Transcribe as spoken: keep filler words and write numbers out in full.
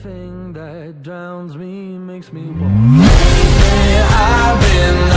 Anything that drowns me makes me walk. I've been